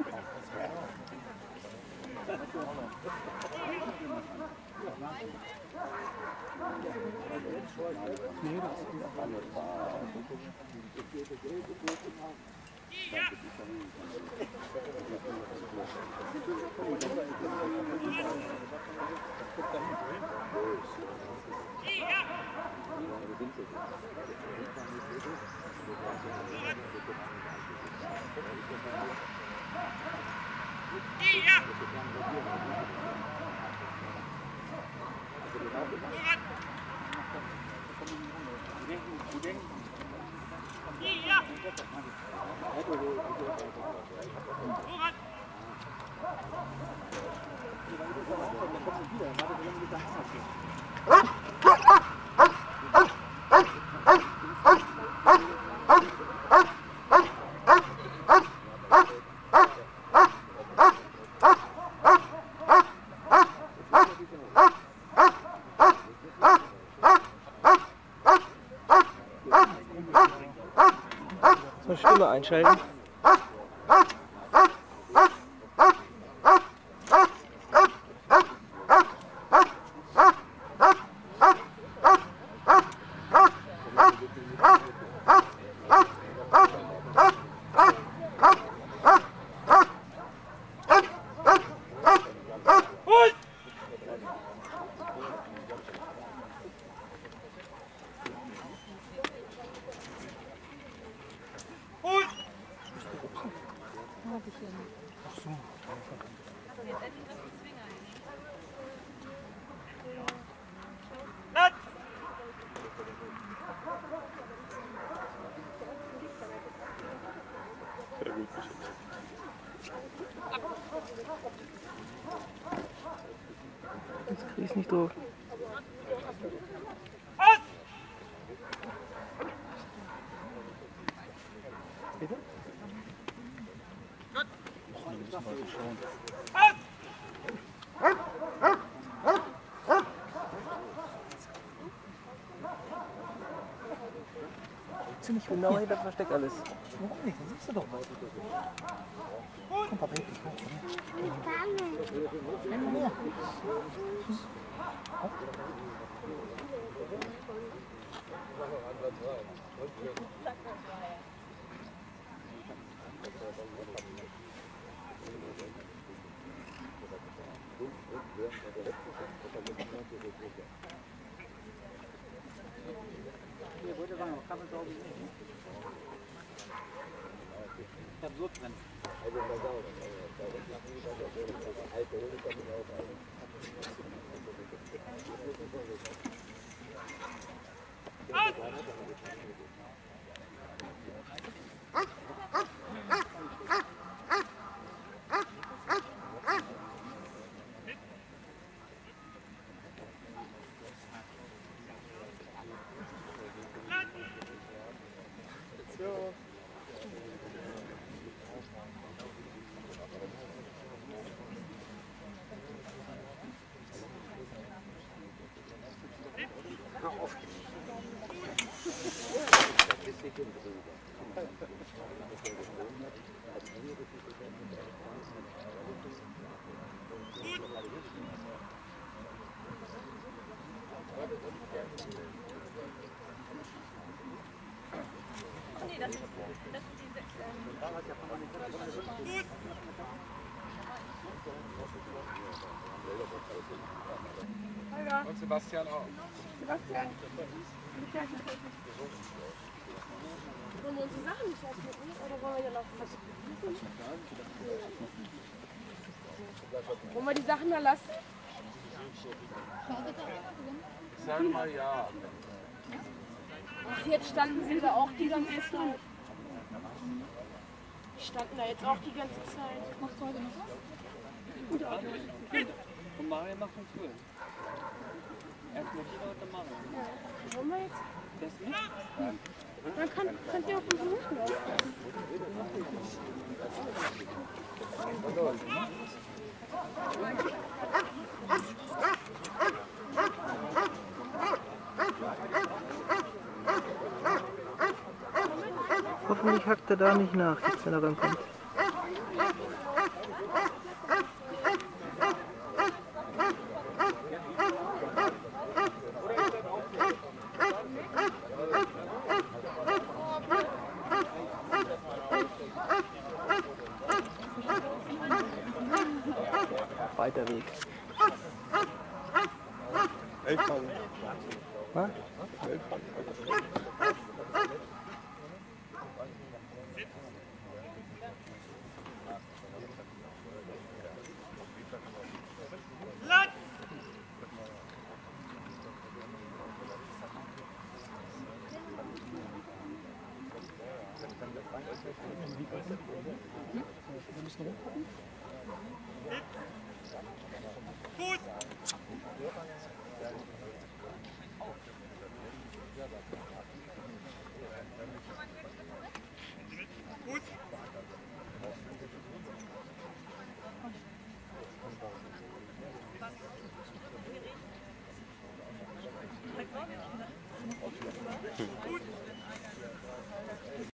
Stimme einschalten. Jetzt krieg ich's nicht durch. Bitte? Gut. Ziemlich genau hinter versteckt alles. Warum nicht? Dann sitzt du doch mal. Komm, Papa, hinten. Komm, mehr. Hier wollte sagen, kann man sauber sehen. Ich hab so drin. Nee, das sind diese... Und Sebastian auch. Sebastian. Wollen wir unsere Sachen nicht erst mitnehmen oder wollen wir hier laufen lassen? Wollen wir die Sachen da lassen? Ich sage mal ja. Ach, jetzt standen sie da auch die ganze Zeit. Die standen da jetzt auch die ganze Zeit. Machst du heute noch was? Und Mario macht uns Föhn. Erst Motiva und dann Mario. Ja. Wollen wir jetzt? Das nicht? Dann könnt ihr auf uns Rücken laufen. Hoffentlich hackt er da nicht nach, jetzt wenn er rankommt. Weiter Weg. Elffangen. Was? Wir müssen rumgucken. Fuß!